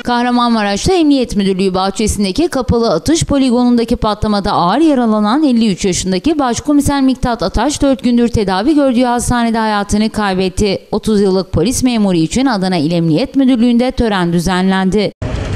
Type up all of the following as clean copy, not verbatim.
Kahramanmaraş'ta Emniyet Müdürlüğü bahçesindeki kapalı atış poligonundaki patlamada ağır yaralanan 53 yaşındaki Başkomiser Miktat Ataş 4 gündür tedavi gördüğü hastanede hayatını kaybetti. 30 yıllık polis memuru için Adana İl Emniyet Müdürlüğü'nde tören düzenlendi.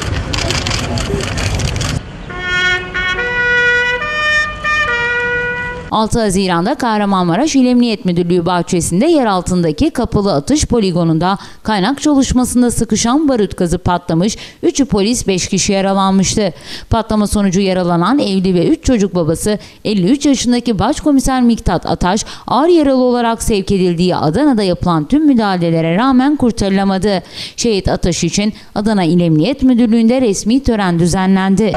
...6 Haziran'da Kahramanmaraş İl Emniyet Müdürlüğü bahçesinde yer altındaki kapalı atış poligonunda kaynak çalışmasında sıkışan barut gazı patlamış, 3'ü polis 5 kişi yaralanmıştı. Patlama sonucu yaralanan evli ve 3 çocuk babası 53 yaşındaki Başkomiser Miktat Ataş ağır yaralı olarak sevk edildiği Adana'da yapılan tüm müdahalelere rağmen kurtarılamadı. Şehit Ataş için Adana İl Emniyet Müdürlüğü'nde resmi tören düzenlendi.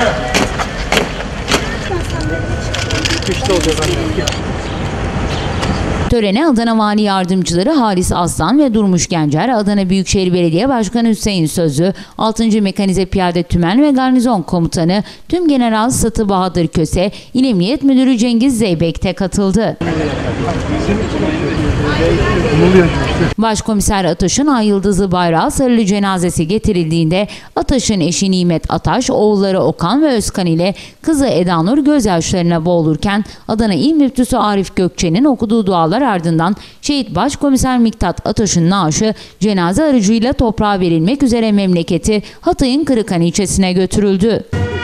Törene Adana Vali Yardımcıları Halis Aslan ve Durmuş Gencer, Adana Büyükşehir Belediye Başkanı Hüseyin Sözlü, 6. Mekanize Piyade Tümen ve Garnizon Komutanı Tümgeneral Satı Bahadır Köse, İl Emniyet Müdürü Cengiz Zeybek de katıldı. Başkomiser Ataş'ın ay yıldızı bayrağı sarılı cenazesi getirildiğinde Ataş'ın eşi Nimet Ataş, oğulları Okan ve Özkan ile kızı Edanur gözyaşlarına boğulurken Adana İl Müftüsü Arif Gökçe'nin okuduğu dualar ardından şehit Başkomiser Miktat Ataş'ın naaşı cenaze aracıyla toprağa verilmek üzere memleketi Hatay'ın Kırıkhan ilçesine götürüldü.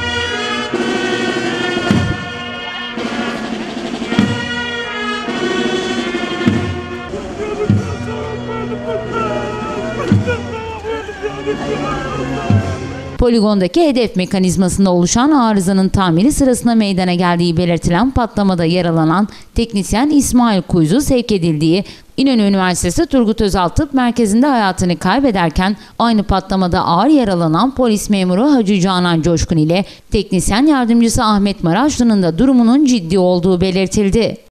Poligondaki hedef mekanizmasında oluşan arızanın tamiri sırasında meydana geldiği belirtilen patlamada yaralanan teknisyen İsmail Kuyzu sevk edildiği İnönü Üniversitesi Turgut Özal Tıp Merkezi'nde hayatını kaybederken aynı patlamada ağır yaralanan polis memuru Hacı Canan Coşkun ile teknisyen yardımcısı Ahmet Maraşlı'nın da durumunun ciddi olduğu belirtildi.